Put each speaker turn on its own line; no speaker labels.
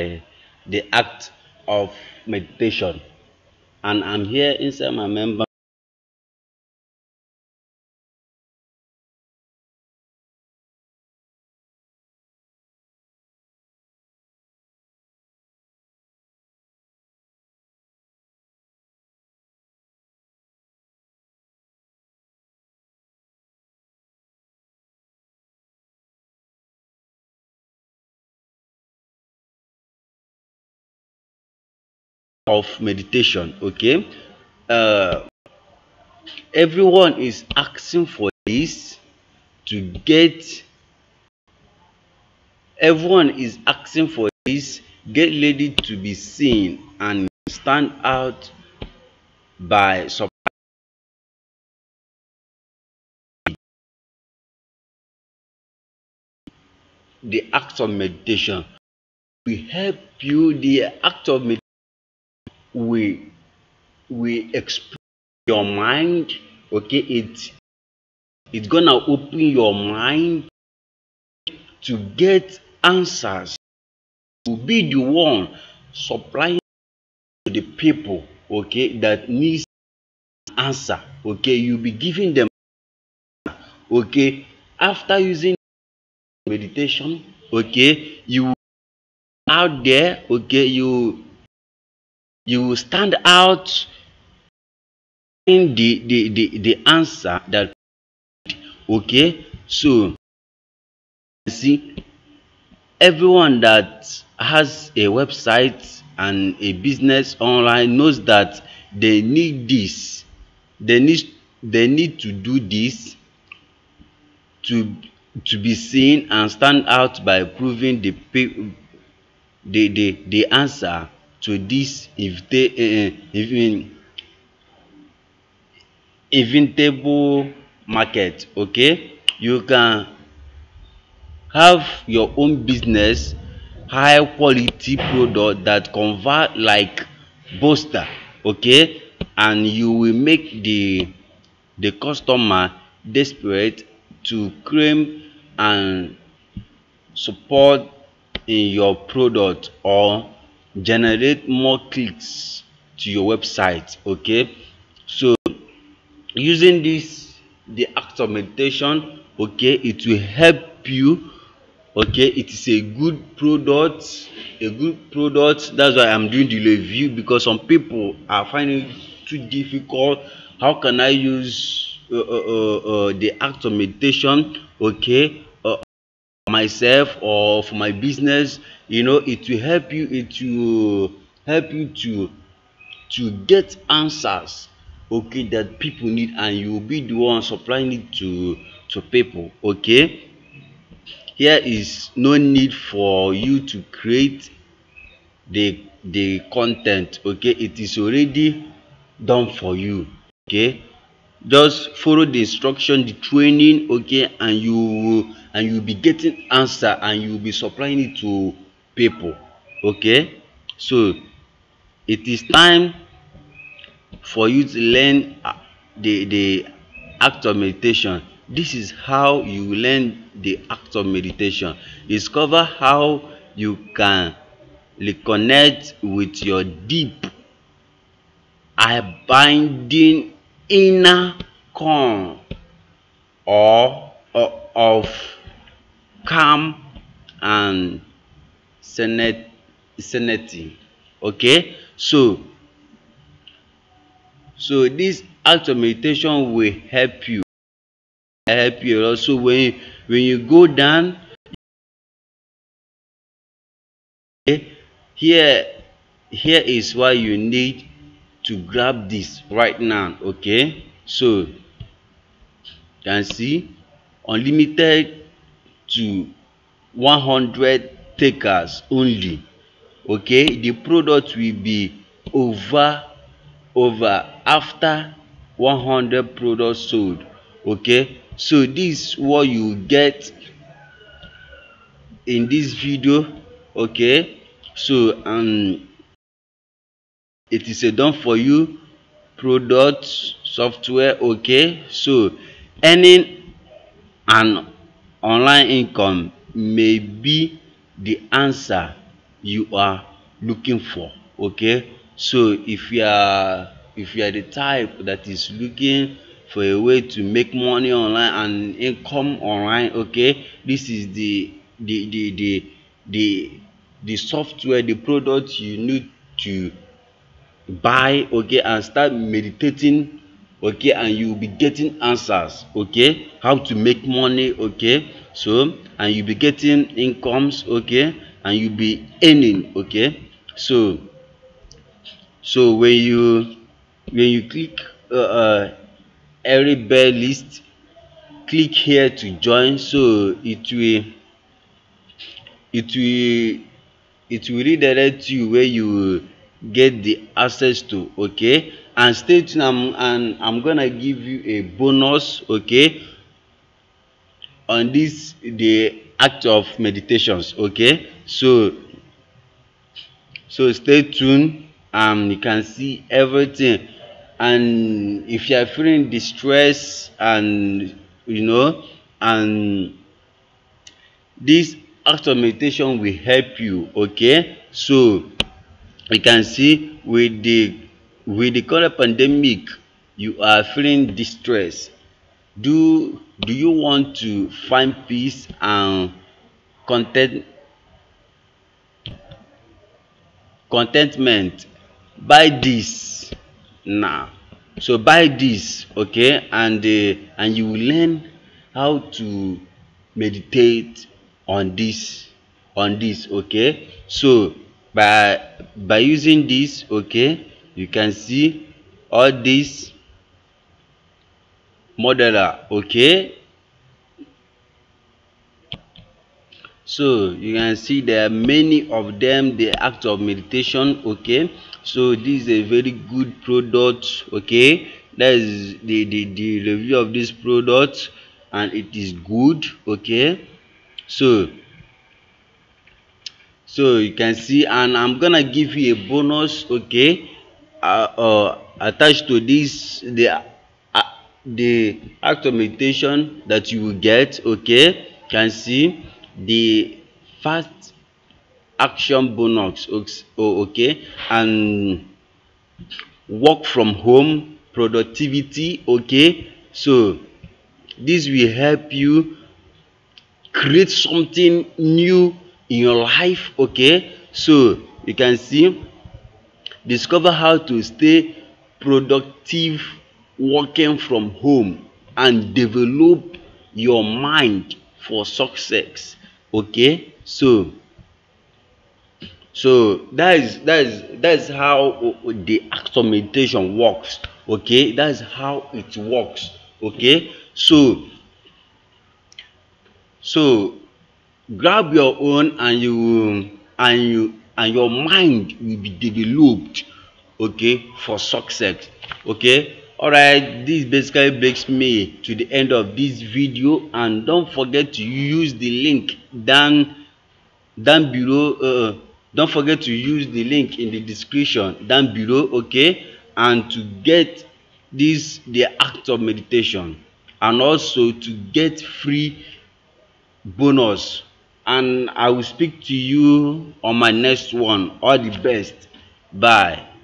the act of meditation, and I'm here inside my member of meditation. Okay, uh, everyone is asking for this to get. Everyone is asking for this. Get ready to be seen and stand out by the act of meditation. We help you. The act of meditation we explore your mind. Okay, it's gonna open your mind to get answers, to be the one supplying to the people, okay, that needs answer. Okay, you'll be giving them, okay, after using meditation. Okay, you out there, okay, you stand out in the answer that, okay. So see, everyone that has a website and a business online knows that they need this. They need to do this to be seen and stand out by proving the answer to this inventable market. Okay, you can have your own business, high quality product that convert like booster. Okay, and you will make the customer desperate to claim and support in your product or generate more clicks to your website. Okay, so using this, the act of meditation, okay, it will help you. Okay, it is a good product, that's why I'm doing the review, because some people are finding it too difficult. How can I use the act of meditation, okay, myself or for my business? It will help you. It will help you to get answers, okay, that people need, and you will be the one supplying it to people. Okay, here is no need for you to create the content. Okay, it is already done for you. Okay, just follow the instruction, the training, okay, and you'll be getting answer, and you'll be supplying it to people. Okay, so it is time for you to learn the act of meditation. This is how you learn the act of meditation. Discover how you can reconnect with your deep abiding inner calm, or of calm and serenity. Okay, so this act of meditation will help you also. When you go down, okay, here is why you need to grab this right now. Okay, so you can see unlimited to 100 takers only. Okay, the product will be over after 100 products sold. Okay, so this is what you get in this video. Okay, so it is a done for you product software. Okay, so earning an online income may be the answer you are looking for. Okay, so if you are the type that is looking for a way to make money online and income online, okay, this is the software, the product you need to buy, okay, and start meditating, okay, and you will be getting answers, okay, how to make money, okay, so, and you'll be getting incomes, okay, and you'll be earning, okay. So when you click every bell list, click here to join, so it will it will redirect you where you will get the access to, okay. And stay tuned, and I'm gonna give you a bonus, okay, on this the act of meditations, okay. So stay tuned, you can see everything. And if you are feeling distress, and and this act of meditation will help you, okay. So you can see with the current pandemic, you are feeling distress. Do you want to find peace and content contentment? Buy this now. So buy this, okay, and you will learn how to meditate on this, okay. So by using this, okay, you can see all this modeler, okay. So you can see there are many of them, the act of meditation, okay. So this is a very good product, okay. That is the review of this product, and it is good, okay. So you can see, and I'm gonna give you a bonus, okay, attached to this, the act of meditation that you will get, okay. You can see the fast action bonus, okay, and work from home productivity, okay. So this will help you create something new in your life, okay. So you can see, discover how to stay productive working from home, and develop your mind for success, okay. So that is how the act of meditation works, okay. That is how it works, okay. So grab your own, and your mind will be developed, okay, for success, okay. All right, this basically brings me to the end of this video, and don't forget to use the link down below. Don't forget to use the link in the description down below, okay, and to get the act of meditation, and also to get free bonus. And I will speak to you on my next one. All the best. Bye.